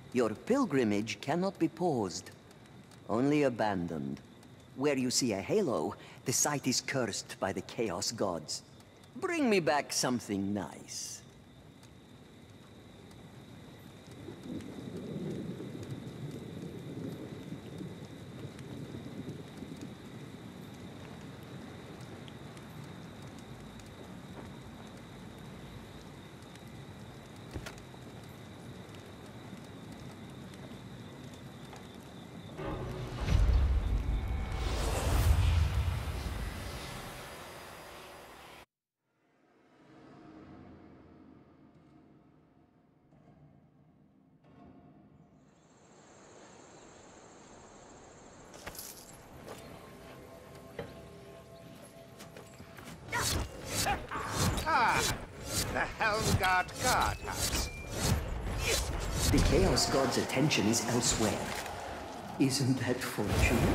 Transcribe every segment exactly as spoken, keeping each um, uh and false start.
Your pilgrimage cannot be paused, only abandoned. Where you see a halo, the site is cursed by the Chaos Gods. Bring me back something nice. Ah, the Helmgard guardhouse. The Chaos God's attention is elsewhere. Isn't that fortunate?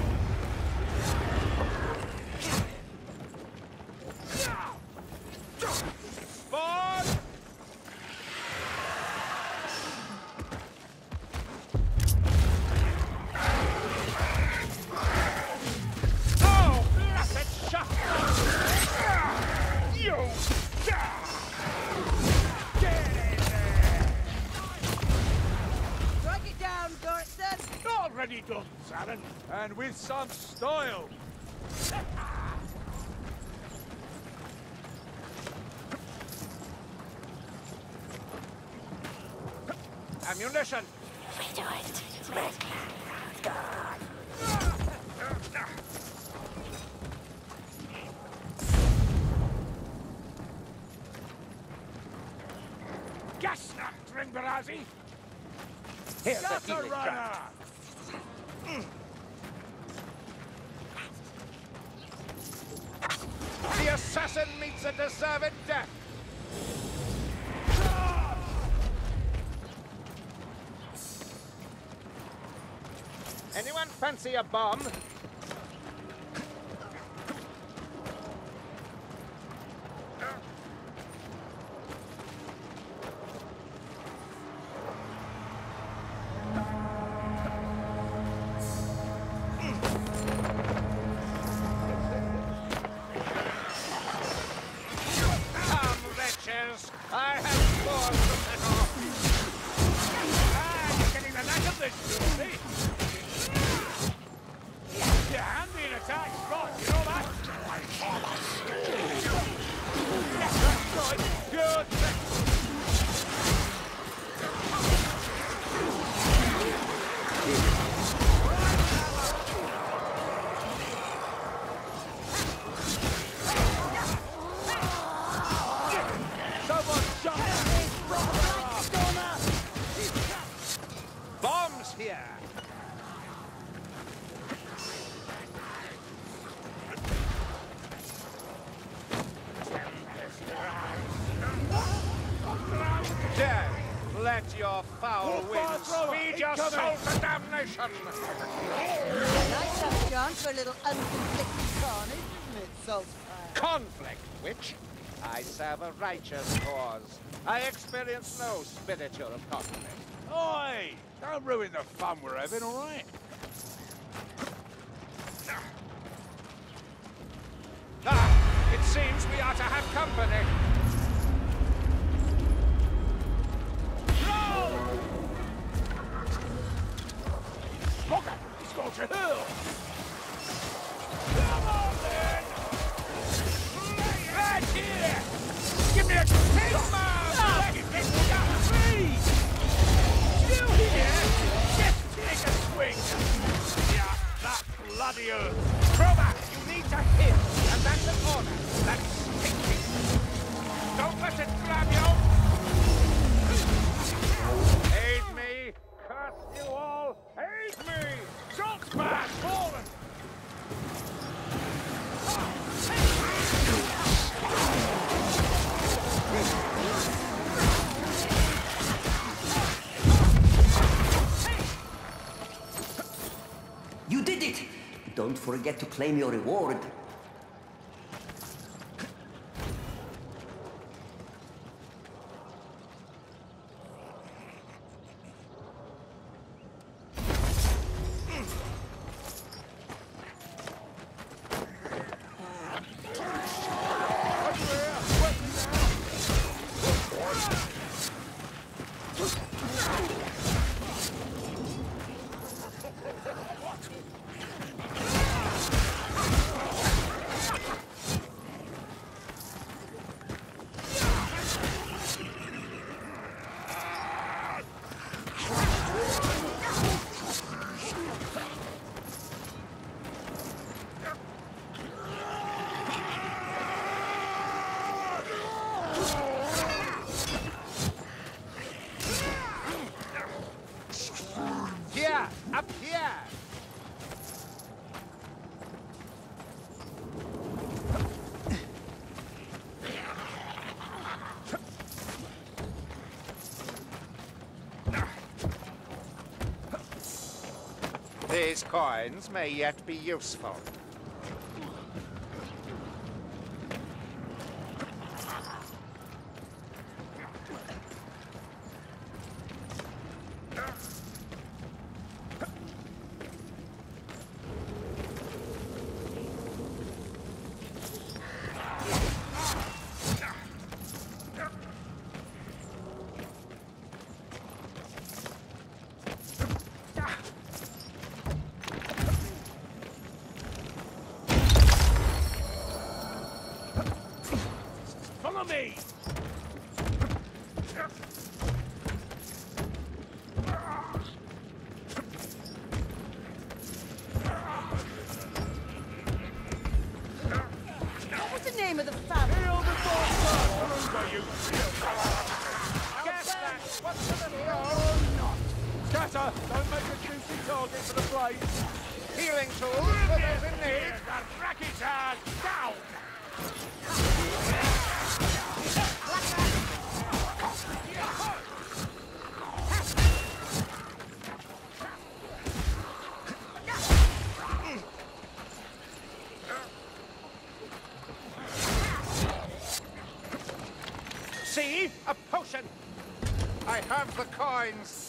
Already done, Saren, and with some style. Ammunition! We do it. With God. Gas Dringbarazzi! Here's the healing draft. The assassin meets a deserved death. Anyone fancy a bomb? I have scores to settle. Ah, you're getting the knack of this, Julie. You're handy in attack, right, you know that? Yes, that's right. Good. Bombs here! Death, let your foul winds feed your soul to damnation! Nice to have a chance for a little unconflicted carnage, isn't it, Saltzpyre? Conflict, witch? I serve a righteous cause. I experience no spiritual conflict. Oi! Don't ruin the fun we're having, all right? Ah! It seems we are to have company. Look at He's going to hill! Come on, then! Right here! Give me a take, man! Ah, give me a freeze! You here? Just take a swing! Yeah, that bloody earth! Crobat, you need to hit, and that's an order. That's stinking. Don't let it grab you! Aid me! Curse you all! Aid me! Saltzpyre fallen! You did it! Don't forget to claim your reward. These coins may yet be useful. Follow me! What's the name of the family? Heal the monster! You Guess that! What's the little or not! Scatter! Don't make a juicy target for the blade! healing tools for those in need? Here's that racket ass down! See? A potion! I have the coins!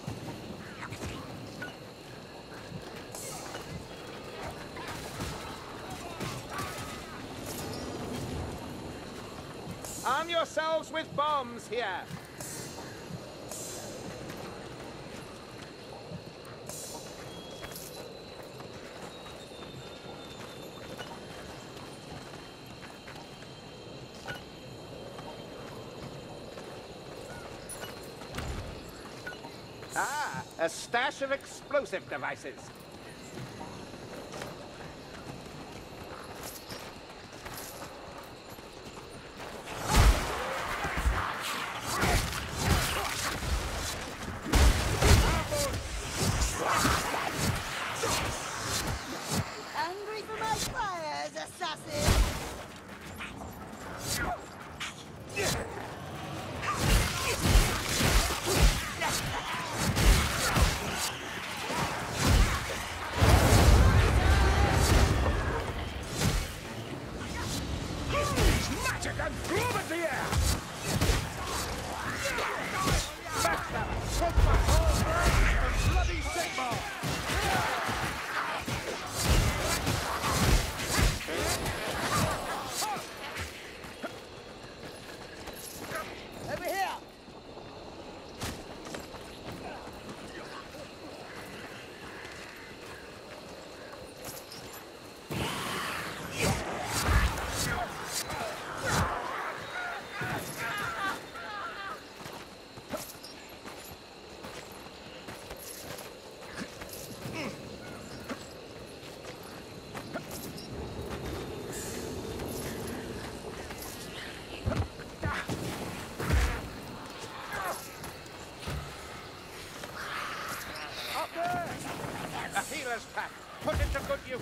Arm yourselves with bombs here! Ah, a stash of explosive devices. Angry for my fires, assassin! Magic and glove at the air! Backstabber! Put my whole brain and bloody Sigmar! Over here! Up there! A healer's pack. Put it to good use.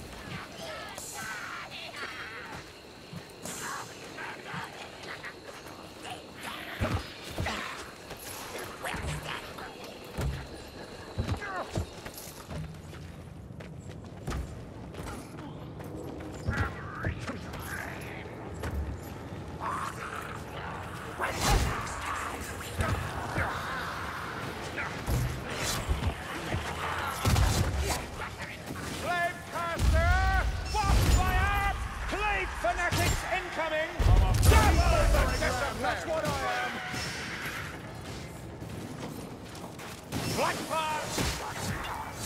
Flame caster! Watch fire! Plague fanatics incoming! That's what I am! Black fire!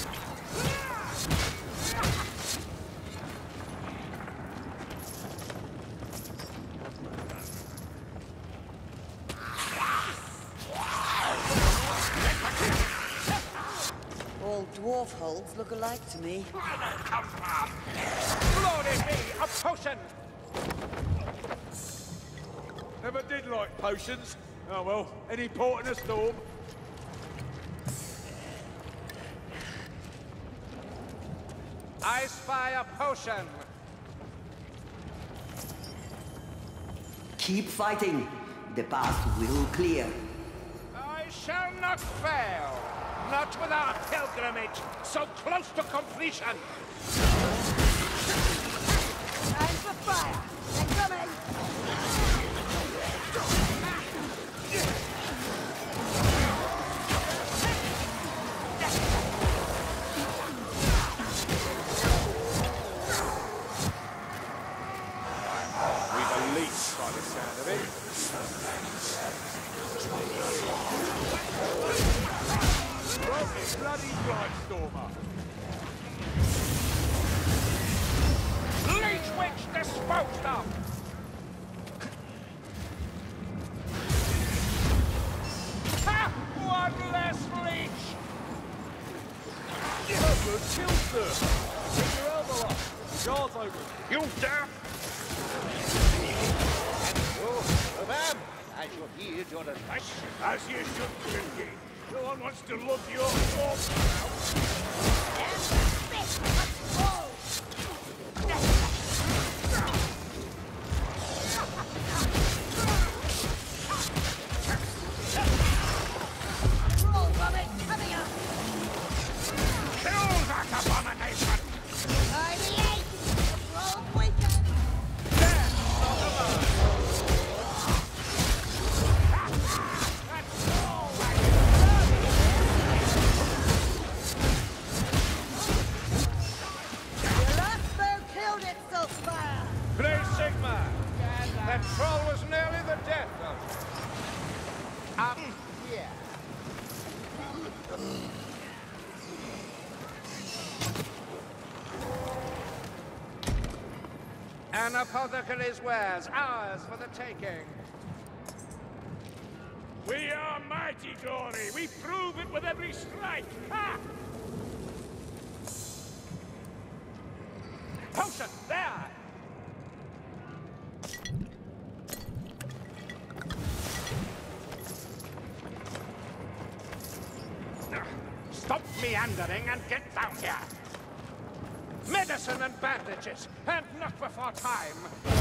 All dwarf holds look alike to me. Glory be! A potion! Never did like potions. Oh well, any port in a storm. I spy a potion! Keep fighting. The path will clear. I shall not fail! Not with our pilgrimage, so close to completion. Time for fire! They're coming! We've a leech by the sound of it. Bloody Blightstormer! Leech Witch disposed of! Ha! One less leech! Good kill, sir! Take your elbow off! Jaws open! You dare! Oh, ma'am, I shall heed your advice. As you should, Kingy. No one wants to look your corpse now. Roll vomit coming up! Kill that abomination! I the eight! Roll weekend! That's all right! Your last foe killed it, Saltspire! Play Sigma. That troll was nearly the death of it. Up here. An apothecary's wares, ours for the taking. We are mighty, Glory! We prove it with every strike! Ha! Potion! There! Stop meandering and get down here! Medicine and bandages, and not before time.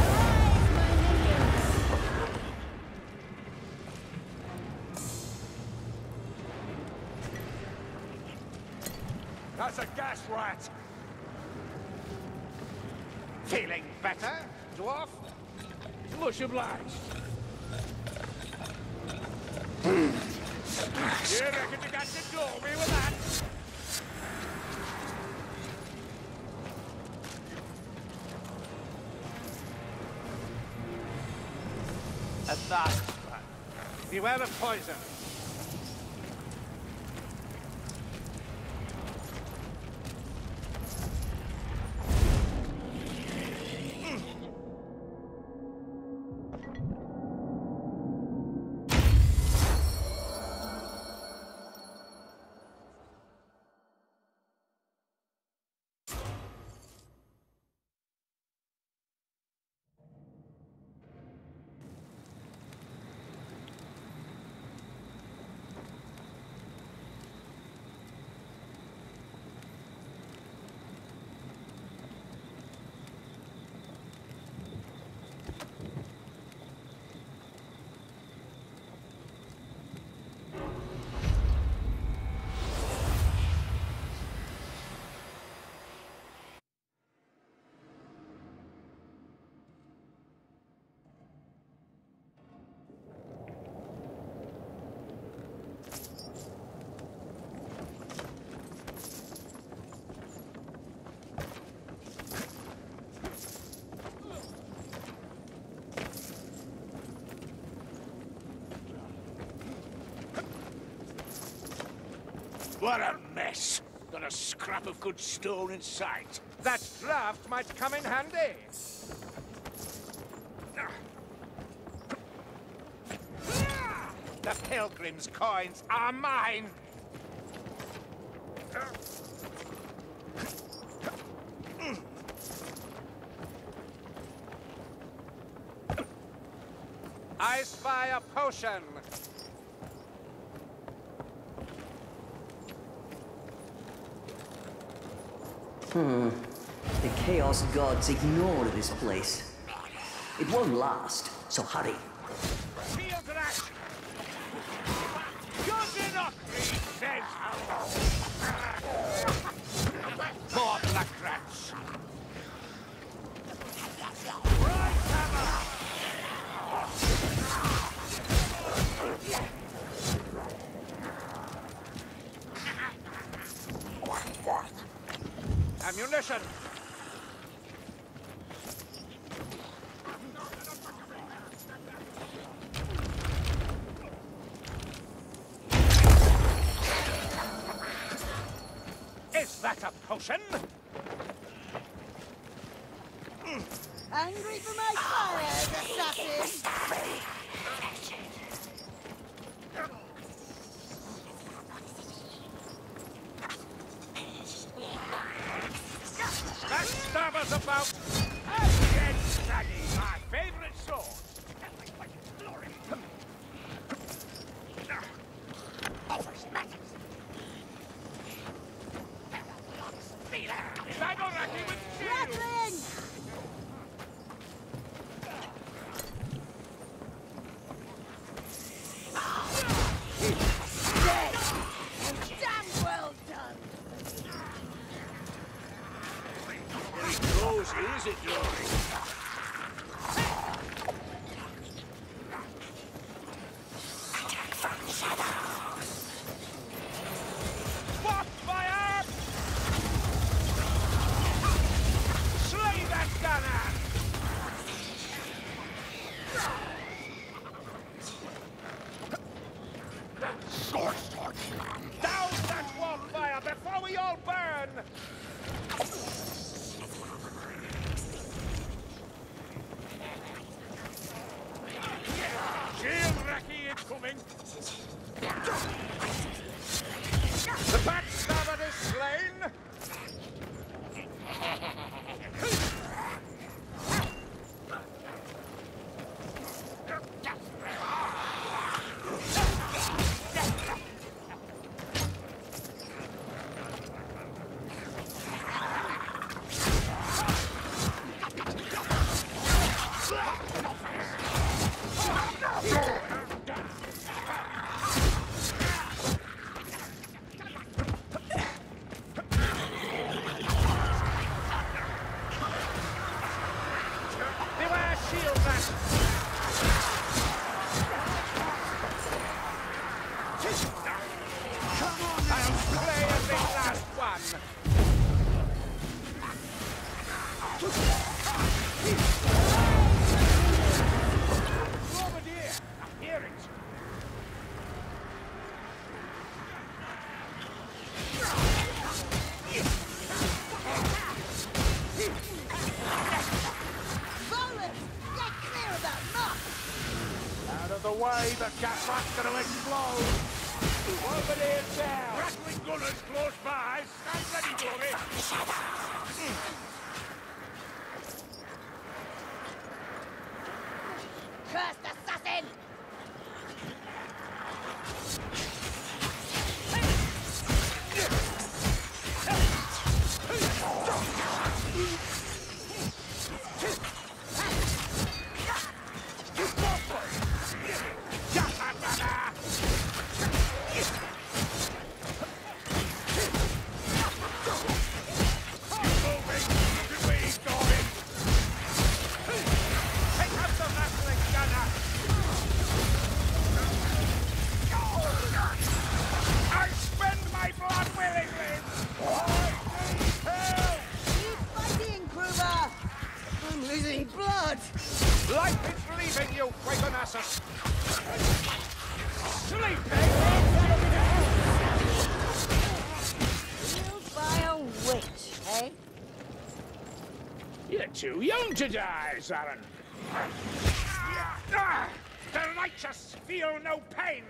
That's a gas rat! Feeling better, dwarf? Much obliged. You reckon you got to duel me with that? At last. Beware of poison. What a mess! Not a scrap of good stone in sight. That draft might come in handy. The pilgrim's coins are mine. I spy a potion. Hmm. The Chaos Gods ignore this place. It won't last, so hurry. Field rat! Good enough, he says. ammunition! Is that a potion? Angry for my fires, assassin! Backstabbers about! Again, Shaggy, my favorite sword! Saboraki with shield! Rattling! Dead! And damn well done! Pretty close, is it, Dory? What fire! Slay that gunner! Down that wildfire before we all burn! Shield Raki incoming! The backstabber is slain! Beware shield Raki! I'll slay every last one! Bombardier! I hear it! Bowlers! Get clear of that muck! Out of the way, the gas rat's gonna explode! Bombardier down! Rattling gunners close by. Stand ready, Dory. Cursed assassin! blood! Life is leaving you, Quakenassus! Sleeping! Killed by a witch, eh? You're too young to die, Zarin. Ah, the righteous feel no pain!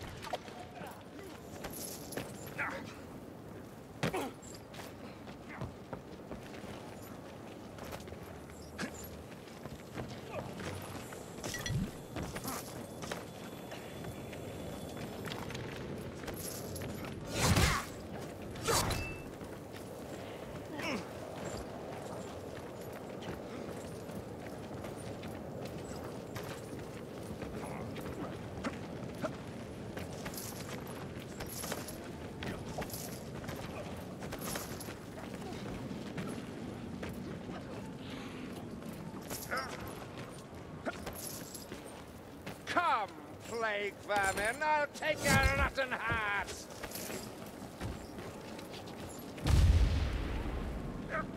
Come, plague vermin, I'll take your rotten hearts!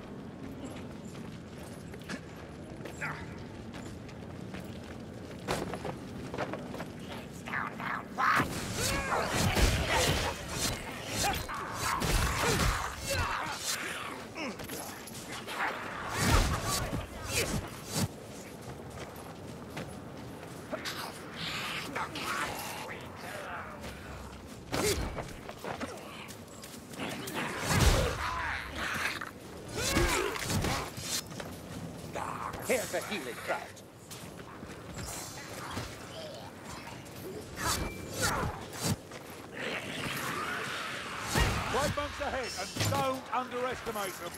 for healing craft. White monks ahead, and don't underestimate them.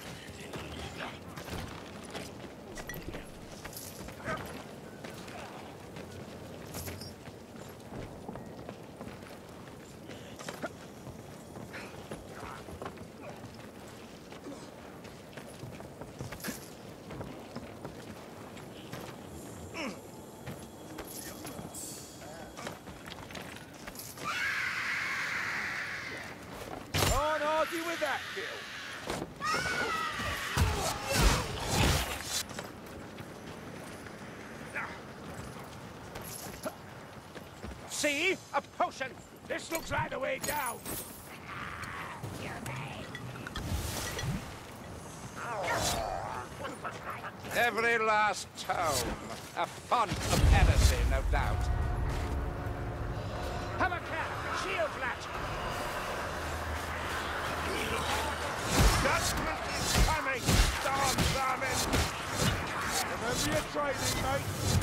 With that kill. See? A potion! This looks like the way down. Every last tome. A font of heresy, no doubt. Have a care! Shield latch! Judgment is coming! Storm Sermon! Remember your training, mate!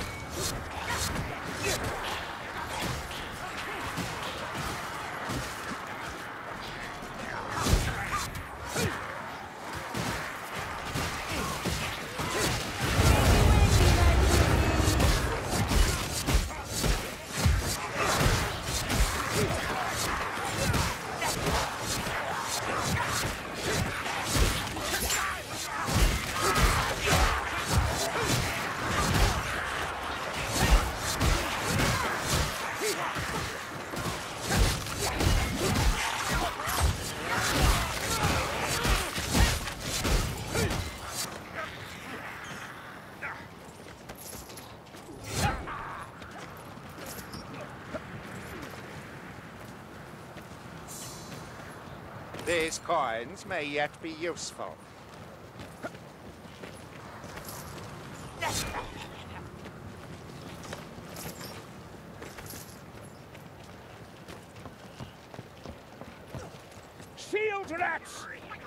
These coins may yet be useful. Shield rats!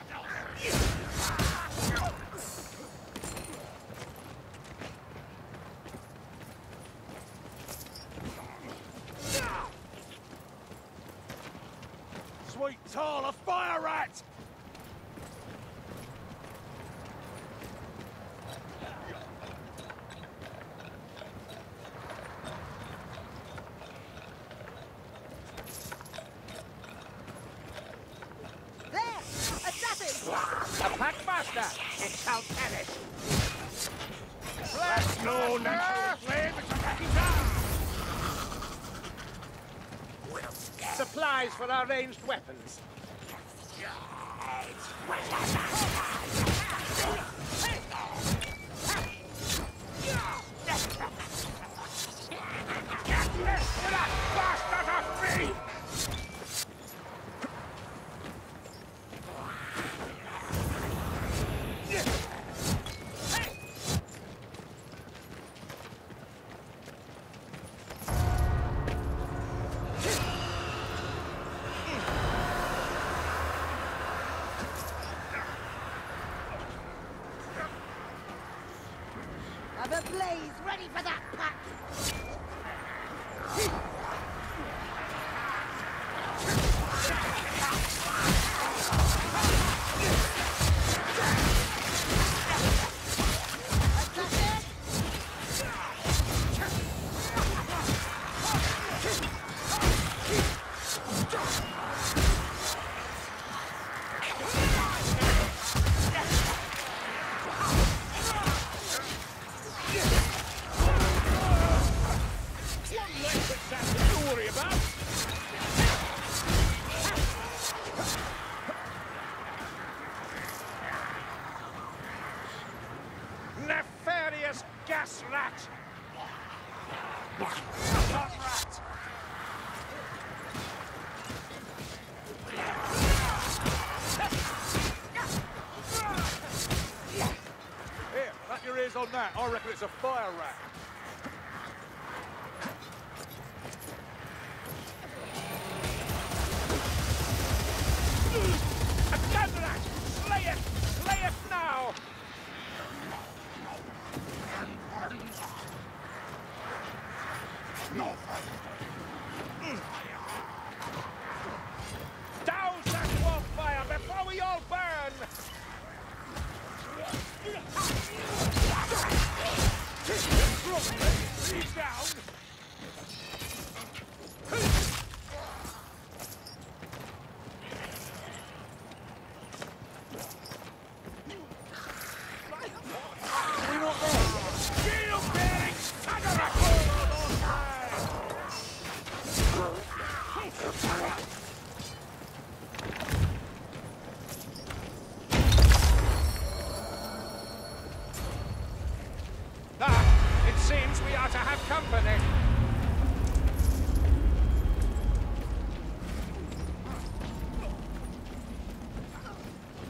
Sweet tall, a fire rat! There! Assassin! A packmaster! It shall perish! That's no natural flame, it's a Kakita! Supplies for our ranged weapons. Get that bastard off me! Have a blaze ready for that pack! Nefarious gas rat! Gun rat! Here, wrap your ears on that. I reckon it's a fire rat. A gun rat! Slay it! Slay it now!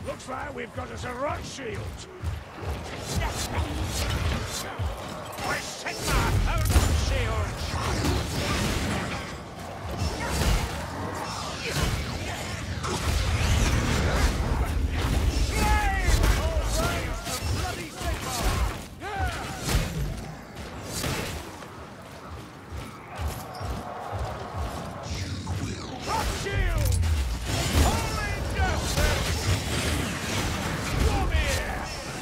Looks like we've got us a rock shield. I Sigma, a rock shield! Flame! All raise the bloody Sigma! Rock shield! Holy justice! Come here!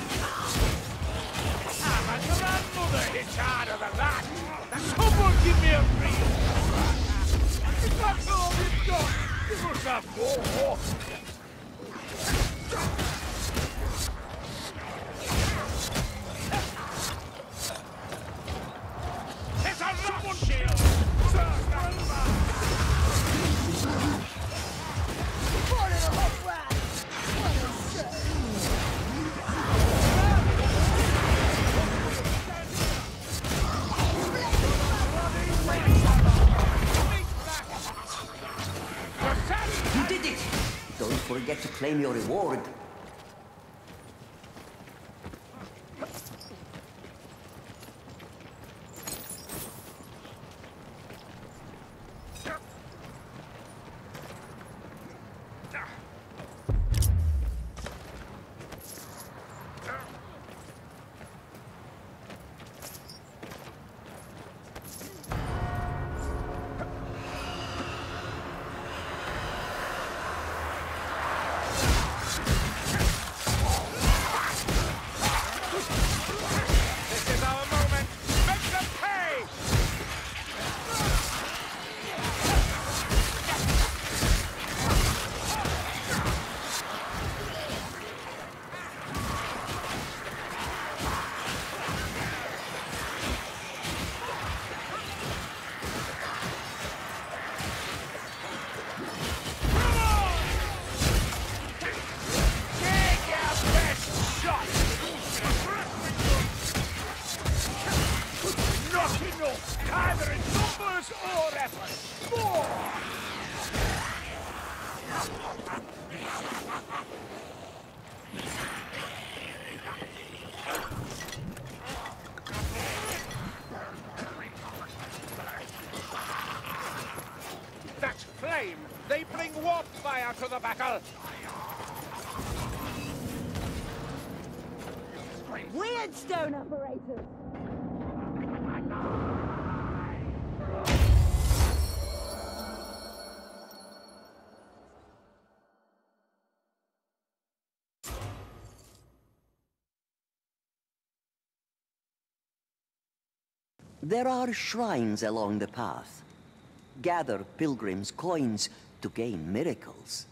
Ah, my grandmother hits harder than that! Someone give me a real! If that's all we've got, we must have more! It's a rock shield! Sir, grandma! Born in a hot rag! What a shame! You did it! Don't forget to claim your reward. This is our moment. Make them pay! Come on! Take your best shot! Not enough, either in numbers or effort. More! That flame! They bring warp fire to the battle! Weird stone operators! There are shrines along the path. Gather pilgrims' coins to gain miracles.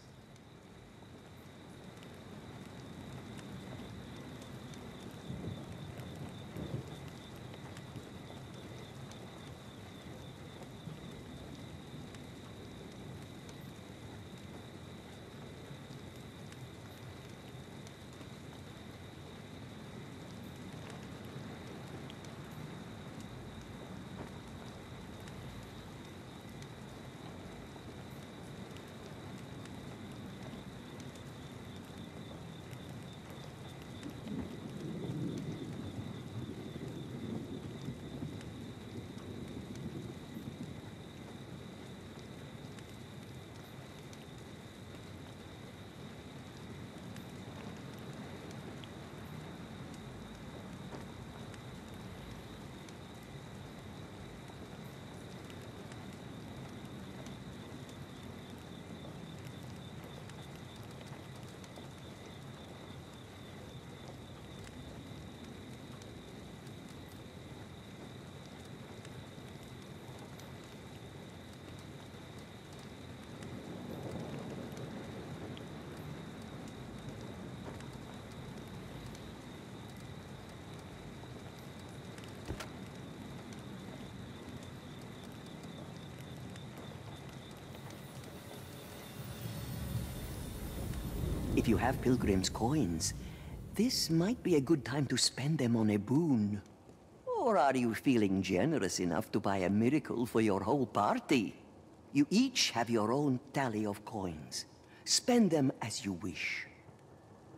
If you have pilgrims' coins, this might be a good time to spend them on a boon. Or are you feeling generous enough to buy a miracle for your whole party? You each have your own tally of coins. Spend them as you wish.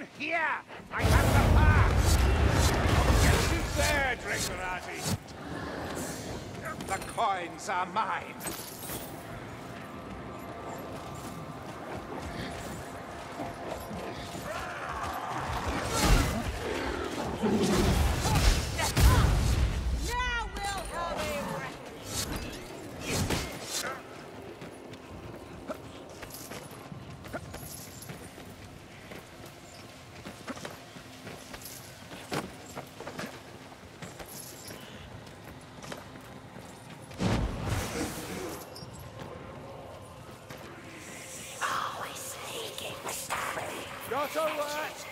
here! I have the power! Get you there, Dracarati! The coins are mine! Now we'll have a reckoning. Always sneaking, Mister Not alert!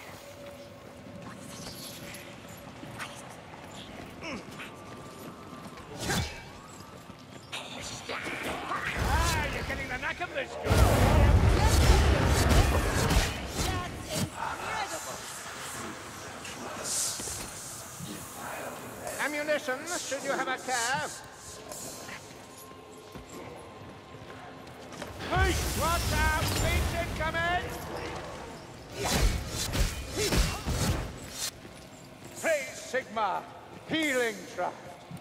Ah, you're getting the knack of this, girl! That's incredible. Ammunition, should you have a care. Hey! Watch out! Breach incoming! Praise Sigma! Healing draft!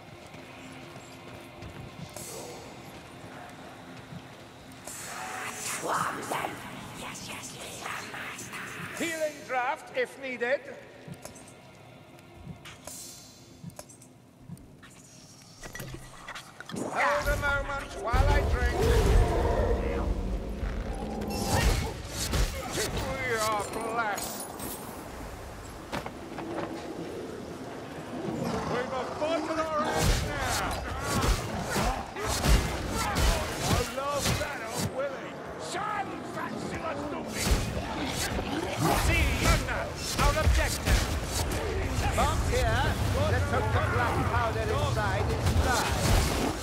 Swarm them. Yes, yes, yes, master. Healing draft, if needed. Hold a moment while I drink. We are blessed. We've a foot in our hands now. I love that, oh Willie. Silence that silly stupid! See, Yuna, our objective. Bomb here. Let's hope the black powder inside is dry.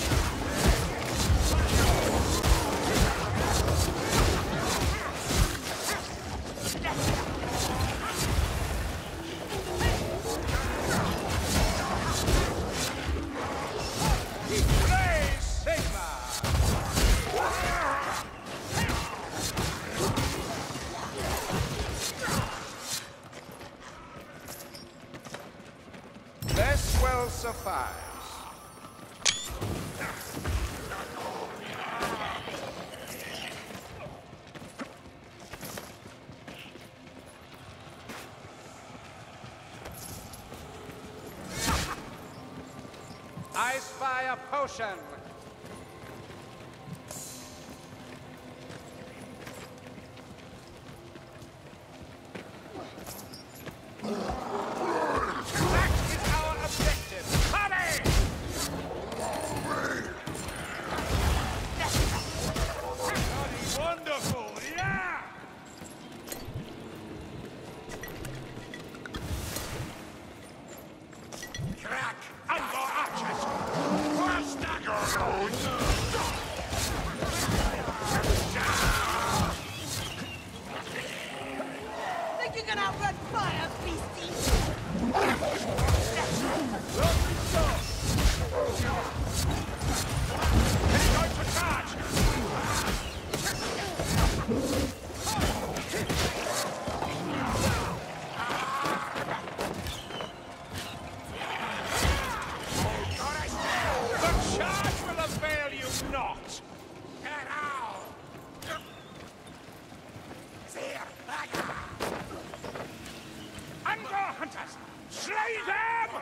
Praise Sigma! This will suffice. Ice fire potion. That is our objective. Hurry! Bloody wonderful, yeah! Crack! Under archers! Crush Think you're gonna outrun fire, beastie? Heading going for charge! The charge will avail you not! Get out! Under hunters! Slay them!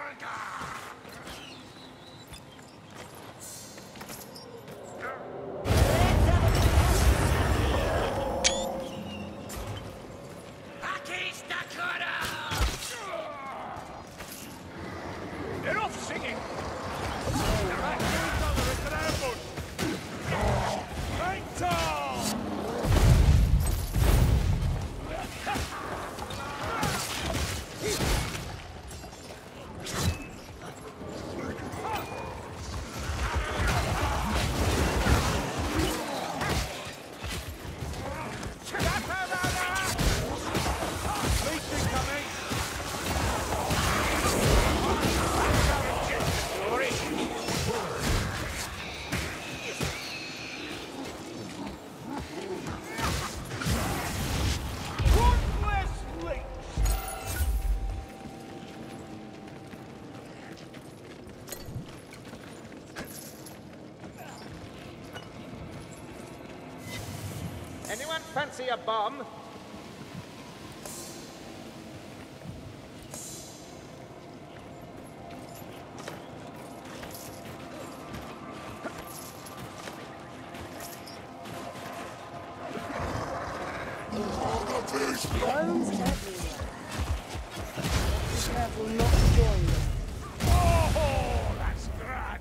They're off singing! The right hands on the rest of the ambush! Right tall! see a bomb. Drones everywhere. Be careful not to join them. Oh, that's grand.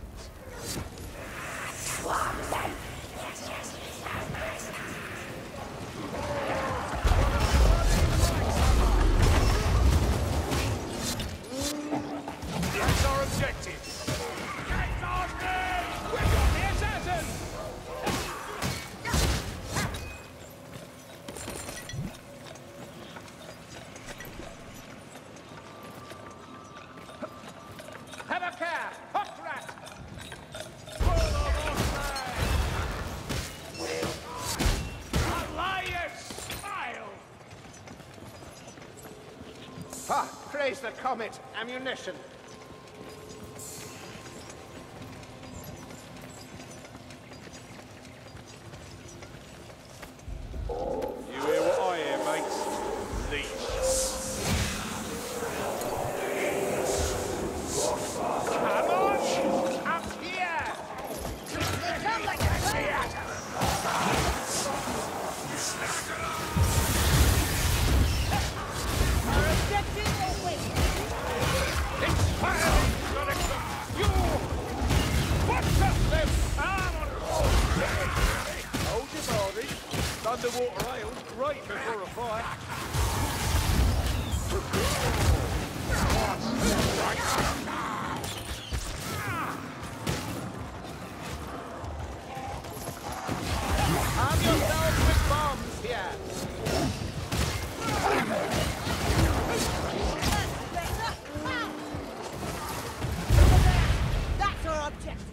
That's our objective. Get on me! We've got the assassin! Have a care! Hot rat! Alliance, smile! Ah, praise the comet! Ammunition! You hear what I hear, mates? Leech. Come on! Up here! They come like a bird. Our objective awaits. It's firing! Gonna come! You! What's up, them? I'm on Hold your body. Underwater ale, great before a fight. Arm yourselves with bombs here! That's our objective.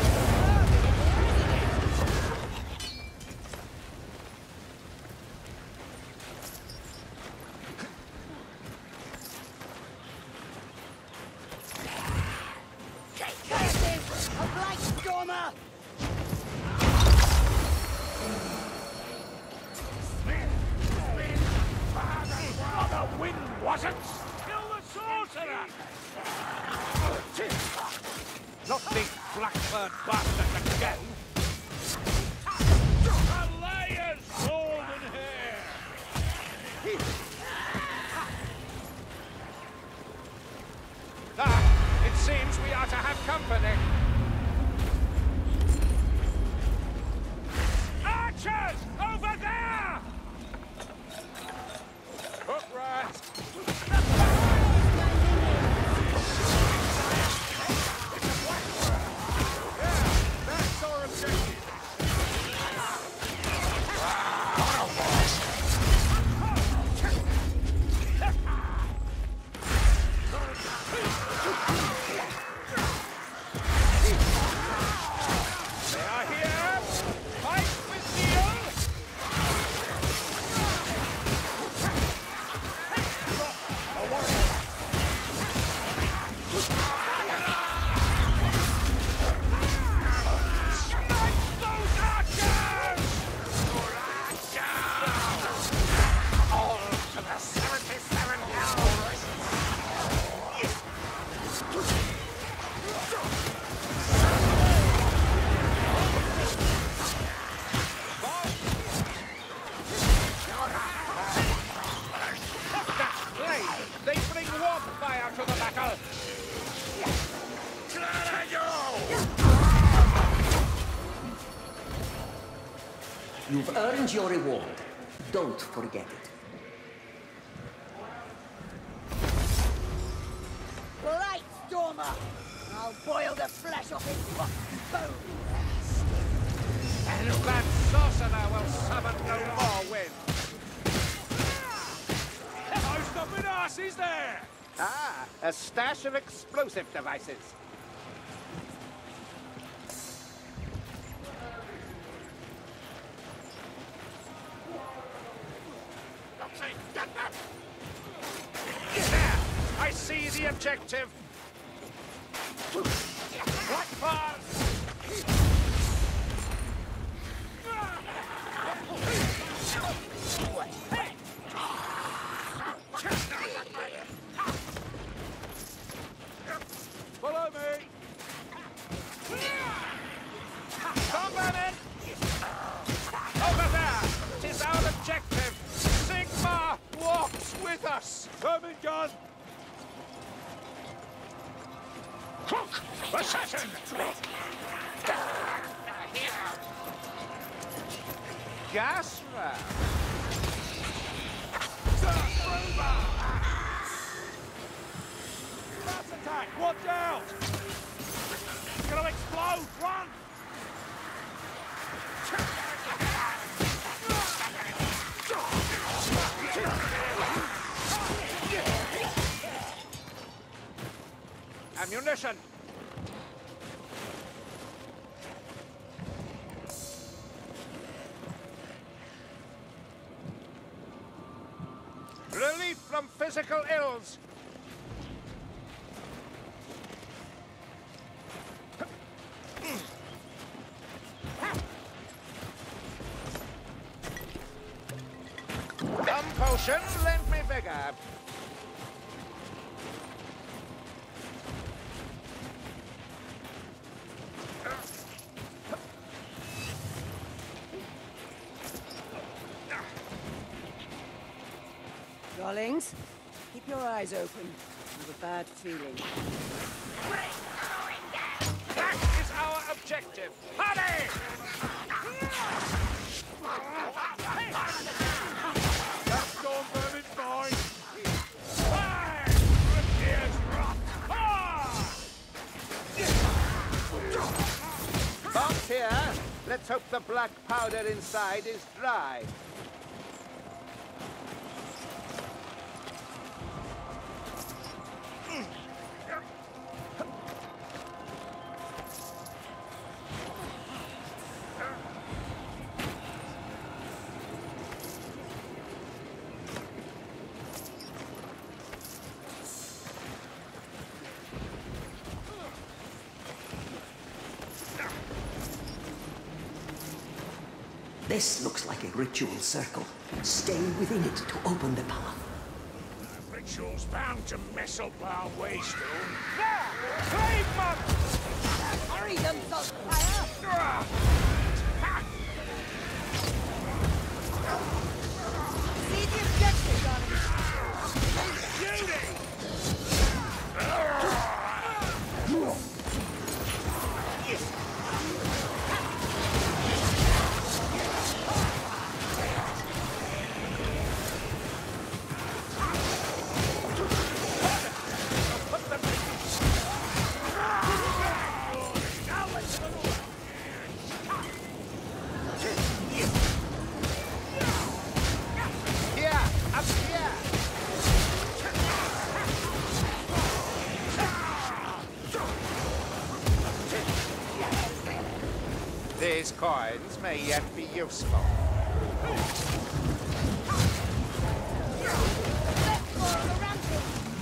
Curses! A blight stormer! Oh, the wind wasn't! Kill the sorcerer! Not these blackbird bastards again! Alliance, golden hair! Ah, it seems we are to have company. Archers! Over there! Hook rat! That's our objective. They are here. Fight with steel. Smash those archers! All to the seventy-seven hells! That's blade! They bring warm fire to the battle! You've earned your reward. Don't forget it. Blight stormer! I'll boil the flesh off his rotten bones. And that sorcerer will summon no more wind! No stopping us, is there? Ah, a stash of explosive devices. There! I see the objective! Black bars! Follow me! Come, Vermin! Over there! Tis our objective! Sigma walks with us! Vermin gun! Cook! Assassin! Gas round. Mass attack! Watch out! It's gonna explode! Run! Ammunition! Relief from physical ills! Some potion, lend me vigor. Darlings, keep your eyes open. I have a bad feeling. That is our objective. Hurry! That storm vermin's mine. Fire! Here's rot. Ah! Bombs here. Let's hope the black powder inside is dry. This looks like a ritual circle. Stay within it to open the path. Ritual's bound to mess up our way, Stone. There! Flame monk! Hurry, them fire! See the objective, darlings! Beauty! Here, up here. These coins may yet be useful. Let's go on a rampage!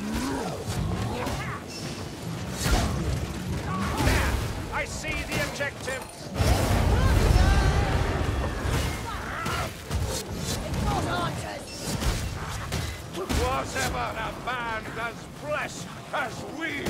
There! I see the objective! Ignore archers! Whatever a band as flesh as we!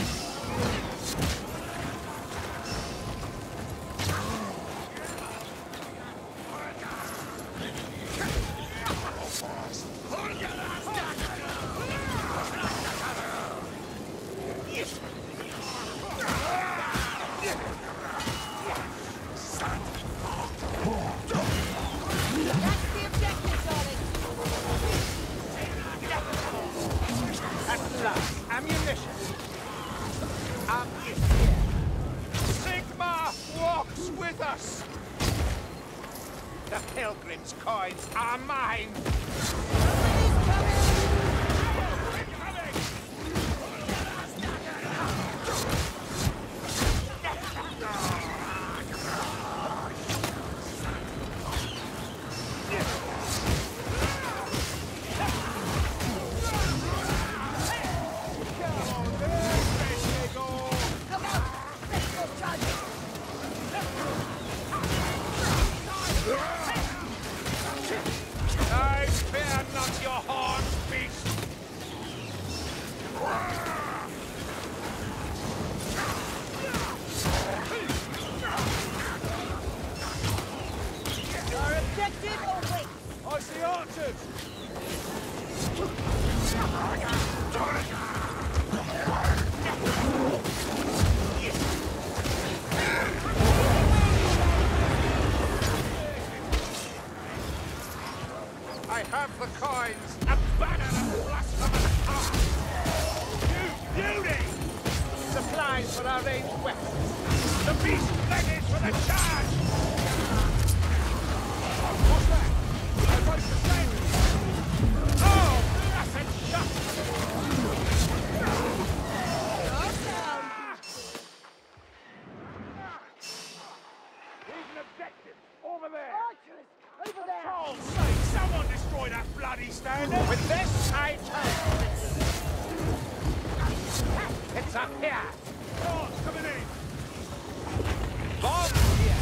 That's the objective, darling! At last, ammunition. Up here. Sigma walks with us! The pilgrim's coins are mine! Somebody's coming! Come out! Let's go charging! I fear I have the coins. A banner of blasphemous art. You beauty! Supplies for our ranged weapons. The beast ready for the charge! What's that? I got the same. Oh, blessed shot! Here's an objective. Over there. Archers! Over there! Oh, sake, someone destroy that bloody standard! With this, I turn. It's up here. Doors coming in! Bomb here.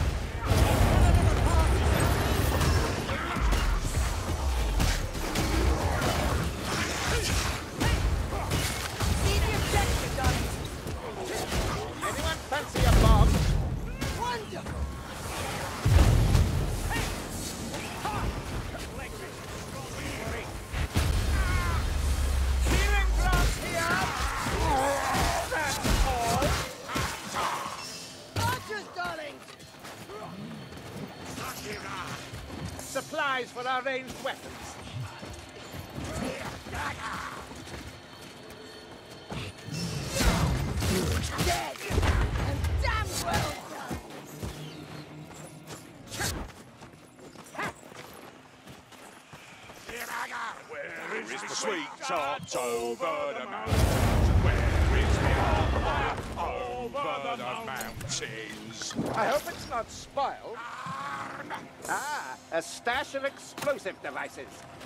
See the objective, darling! Anyone fancy a bomb? Wonderful! Ceiling blast here. That's all. Archers, darling! Supplies for our ranged weapons. Dead! And damn well done! Where is the sweet tart over the mountains? Where is the empire over the mountains? I hope it's not spoiled. Ah, a stash of explosive devices.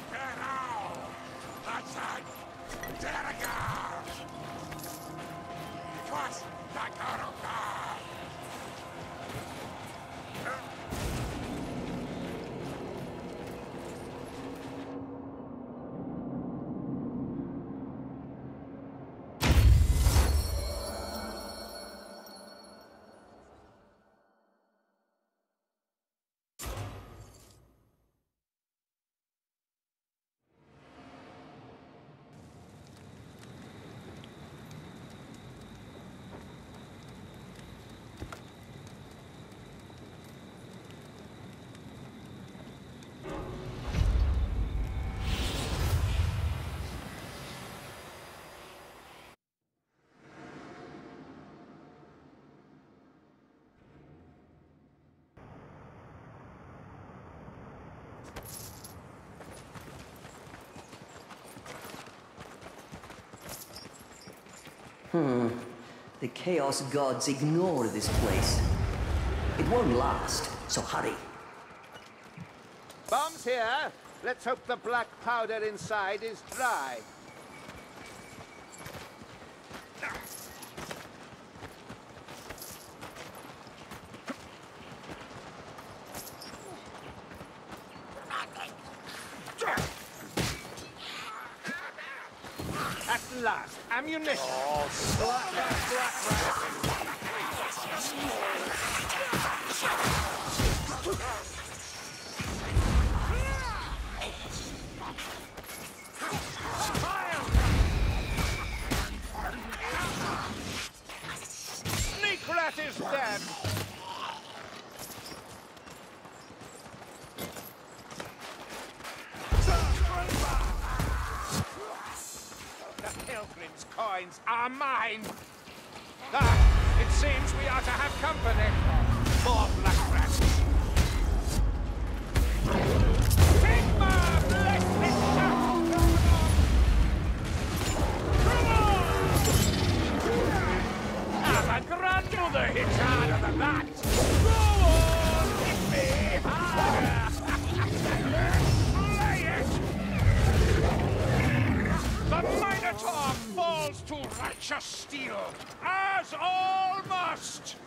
Hmm. The Chaos Gods ignore this place. It won't last, so hurry. Bombs here. Let's hope the black powder inside is dry. At last, ammunition. Oh, black, black, Sneak rat is dead. The pilgrim's coins are mine. Ah, it seems we are to have company. More black rats. Sigma, blessed shot! Come on! Ah, my grandmother hits harder than that. Go on, hit me harder. Play it! The Minotaur falls to righteous steel, as all must!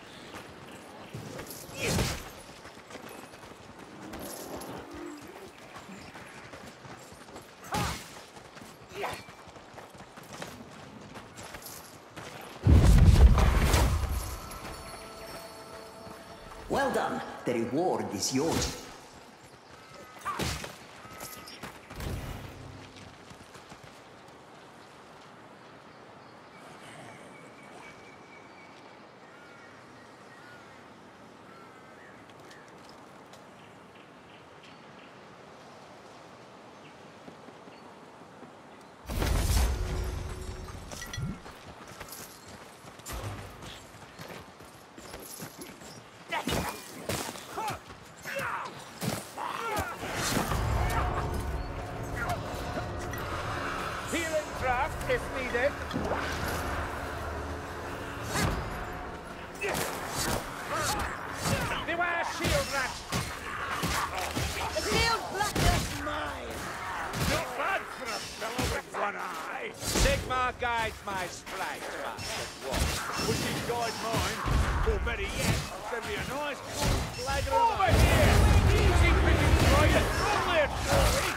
Well done. The reward is yours. Healing draft if needed. Beware shield rat. The shield blacker's mine. Not bad for a fellow with one eye. Sigmar guides my splash bastard walk. Would you guide mine? Or better yet, send me a nice cool flag over here. Easy picking try it. Only a trolley.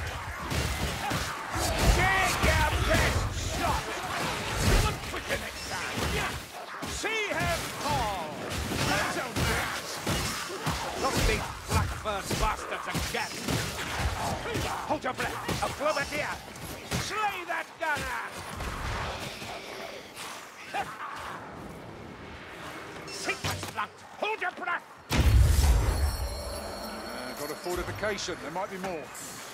Get your best shot. Look quicker next time. See him fall. That's a rat. Look at these black-furred bastards again. Hold your breath. I'll club it here. Slay that gunner. Sequence flanked. Hold your breath. Uh, got a fortification. There might be more.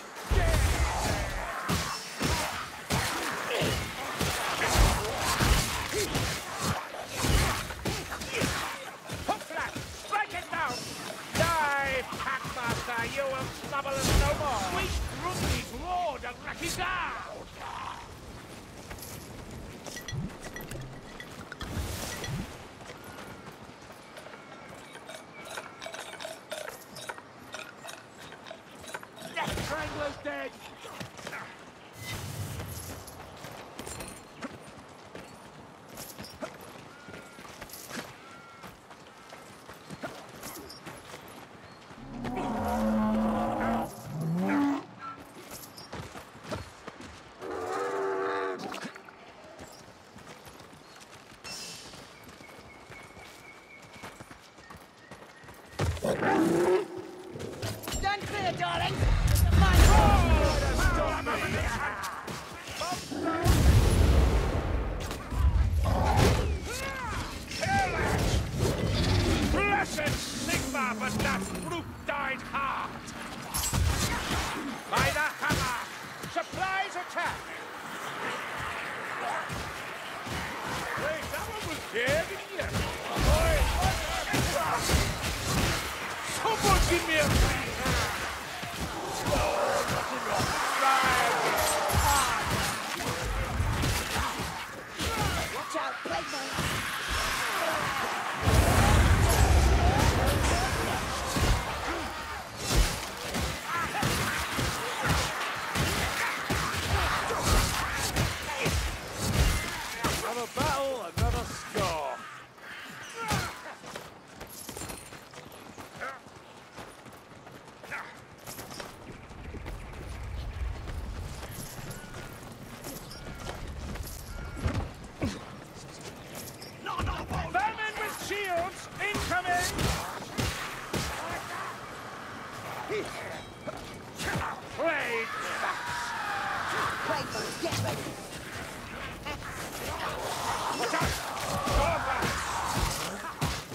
Hook flat. Strike it down. Die, Packmaster. You will trouble us no more. We Grundy's lord of Rakizar. Strangler's dead. Stand clear, darling. Mine. Blessed Sigmar, but that brute died hard. By the hammer, supplies attack. Wait, that one was dead, didn't you? Someone give me a free hand. Oh, not enough. Right. Watch out, plague mine. Another battle, another score. Vermin with shields incoming! Plague Plague mine, get ready. Watch out! Stormblast!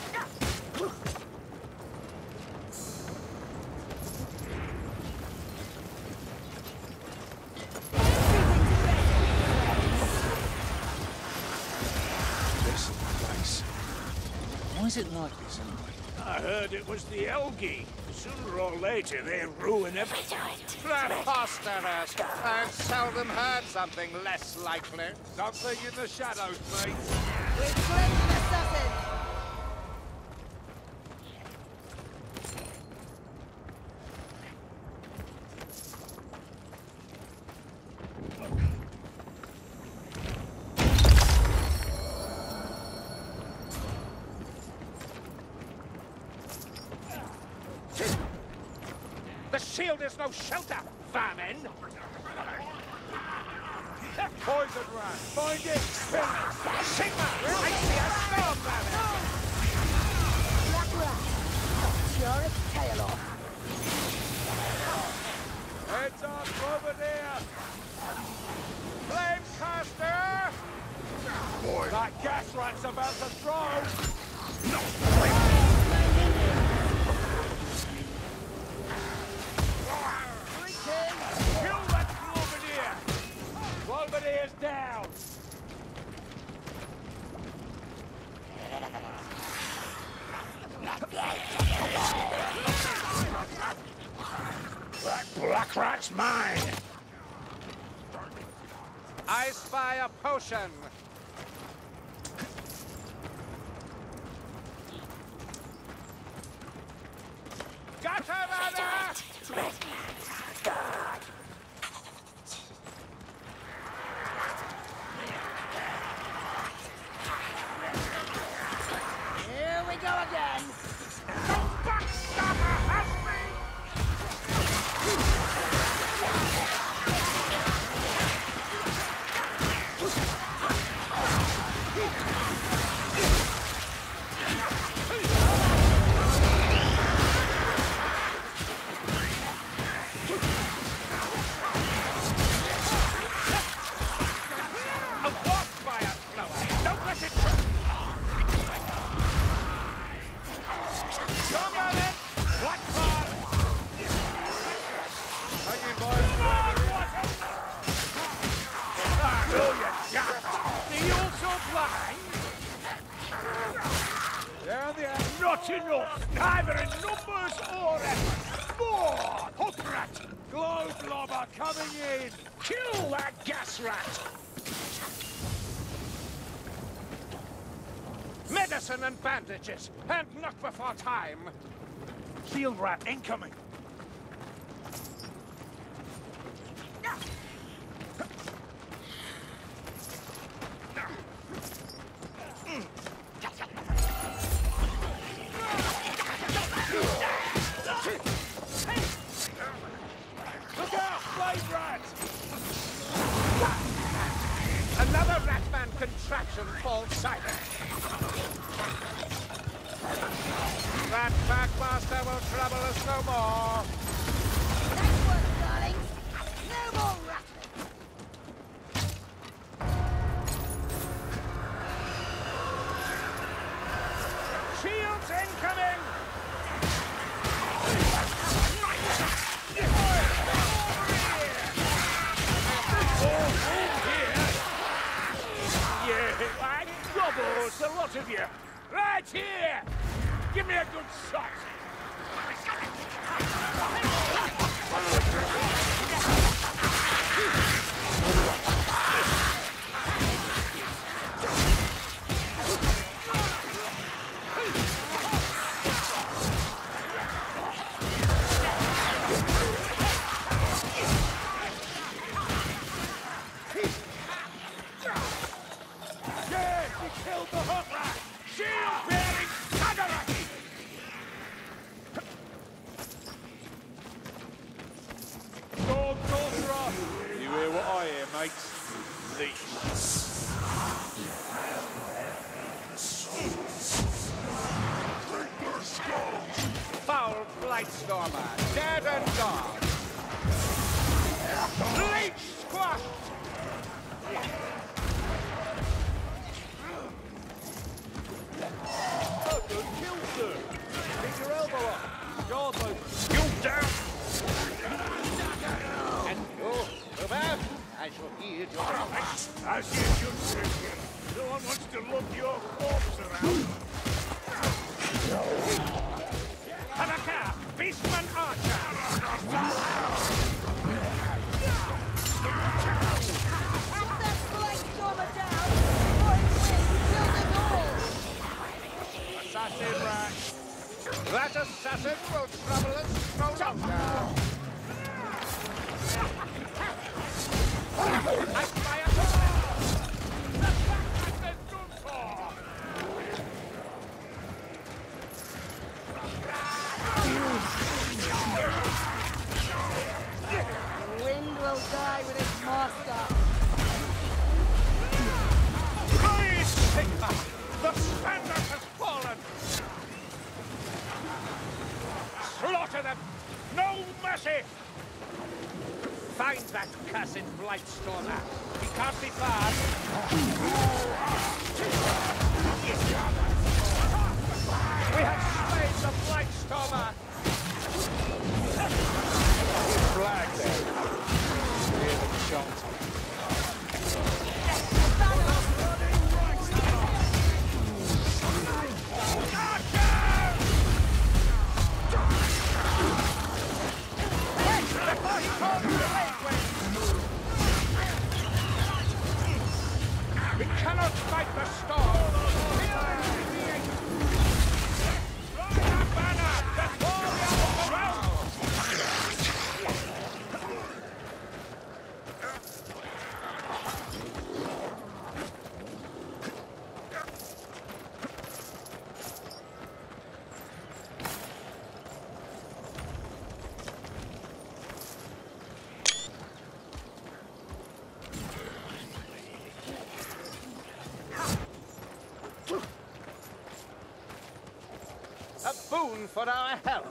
This place. Why is it like this anyway? I heard it was the Elgi. Sooner or later, they ruin everything. Preposterous! I've seldom heard something less likely. Something in the shadows, mate. We're cleansing assassins. The shield is no shelter, vermin! Poison rat, find it, spill it! Sigma, I see a storm vermin! Black rat. Tear its tail off. Heads up over there! Flame caster! Boy, that gas rat's about to throw! No! Kill that Globadier! Globadier's down! That black rat's mine! I spy a potion. Got her, Anna! Here we go again. The backstabber has me! A wasp by a flower! Don't let it... Come on in! Black bar! Hanging boys! Ah, no, you jack! Do you also blind? There they are. Not enough! Neither in numbers or effort! More! Hook rat! Glow blobber coming in! Kill that gas rat! Medicine and bandages, and not before time. Shield rat incoming. Look out, blade rat! Another Ratman contraption falls silent. That Packmaster will trouble us no more. Nice work, darlings. No more rattling. Shields incoming! Yeah, I gobbles, a lot of you. Right here! Give me a good shot! Yeah, you killed the hot rat! Shield bearing Tagarak! Storm Sorcerer! You hear what I hear, mates? Leech. Foul Blightstormer, dead and gone. Leech squash! Oh, good kill, sir. Keep your elbow up. Guard open. You down! And go, go back. I shall heed your advice. As you should, Sergei. No one wants to lug your corpse around. Have a care! Beastman Archer! Put that Blightstormer down, or it will kill them all. Assassin rat! That assassin will trouble us no longer! I spy a tornado! The back has been done for! The wind will die with its master. Praise Sigma! The standard has fallen! Slaughter them! No mercy! Find that cursed Blightstormer. He can't be far. We have slain the Blightstormer! Flag there. Hear the shot. Before he calls the late We cannot fight the storm. Fly the banner before we are overwhelmed. A boon for our health.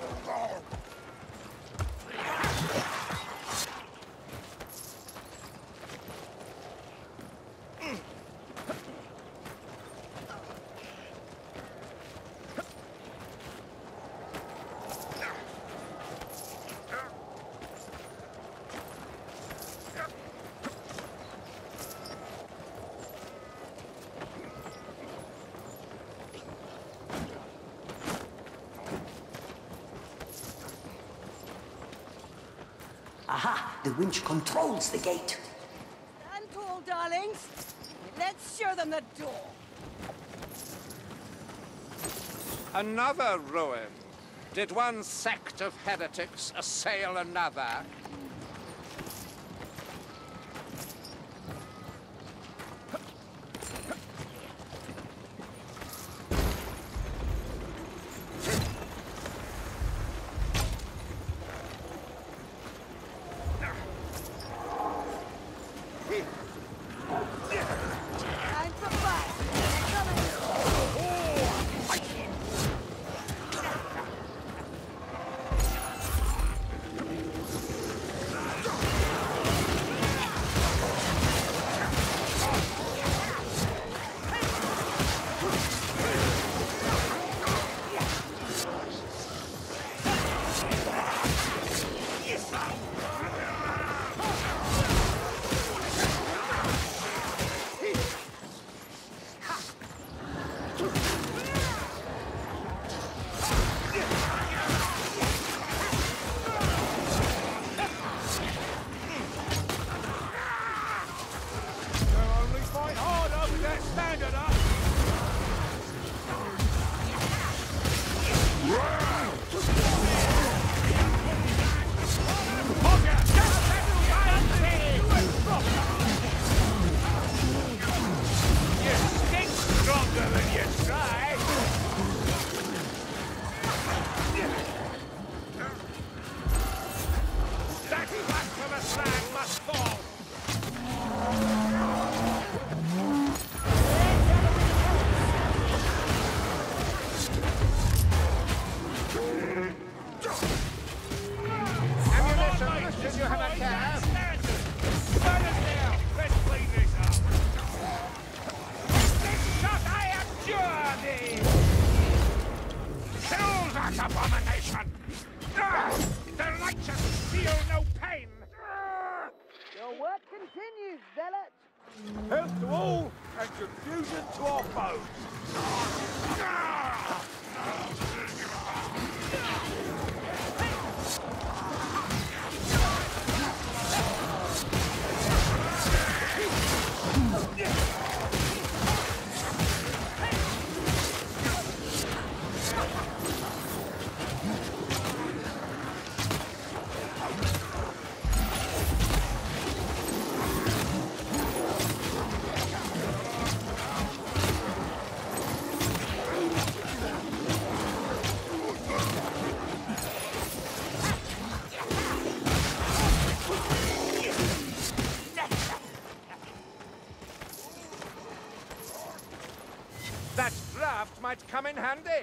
Aha! The winch controls the gate. Stand tall, darlings. Let's show them the door. Another ruin. Did one sect of heretics assail another? Time for fight. They're coming. They'll only fight harder with their standard up. You stink stronger than you try. That blasphemous man must fall. Ammunition, should you have a cab? Burn it down! Let's clean this up! This shot I abjure thee! Kill that abomination! Ah, the righteous feel no pain! Your work continues, zealot. Health to all, and confusion to our foes! That draft might come in handy.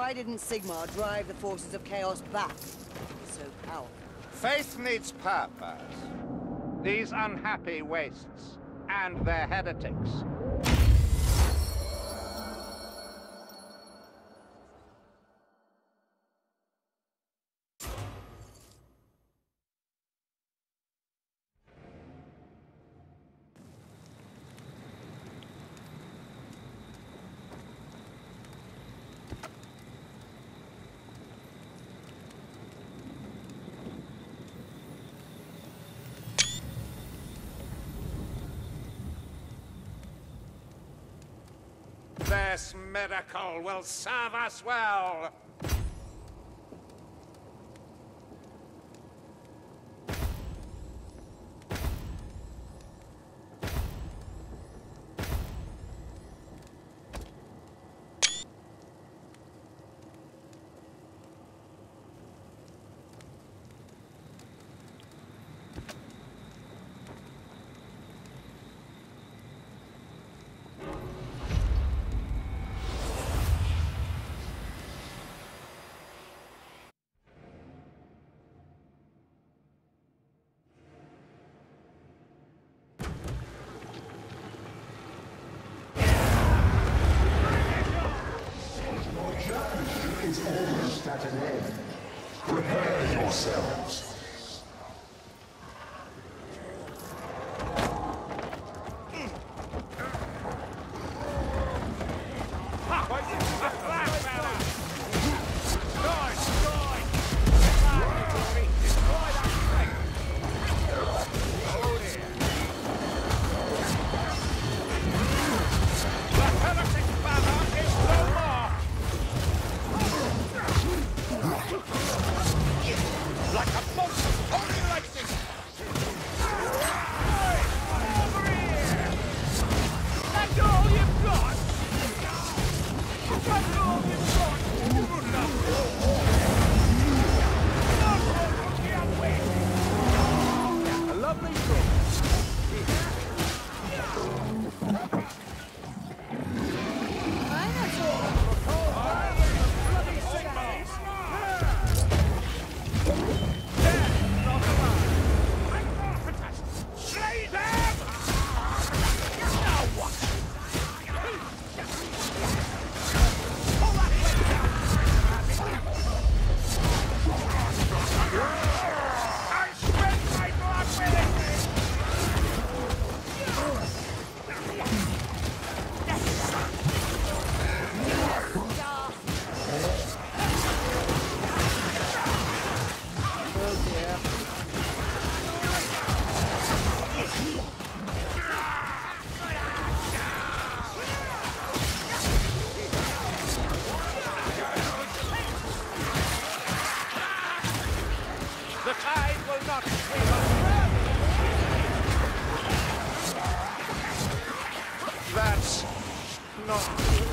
Why didn't Sigmar drive the forces of Chaos back? It's so powerful. Faith needs purpose. These unhappy wastes and their heretics. This miracle will serve us well. Is almost at an end. Prepare yourselves. The tide will not sweep us. That's not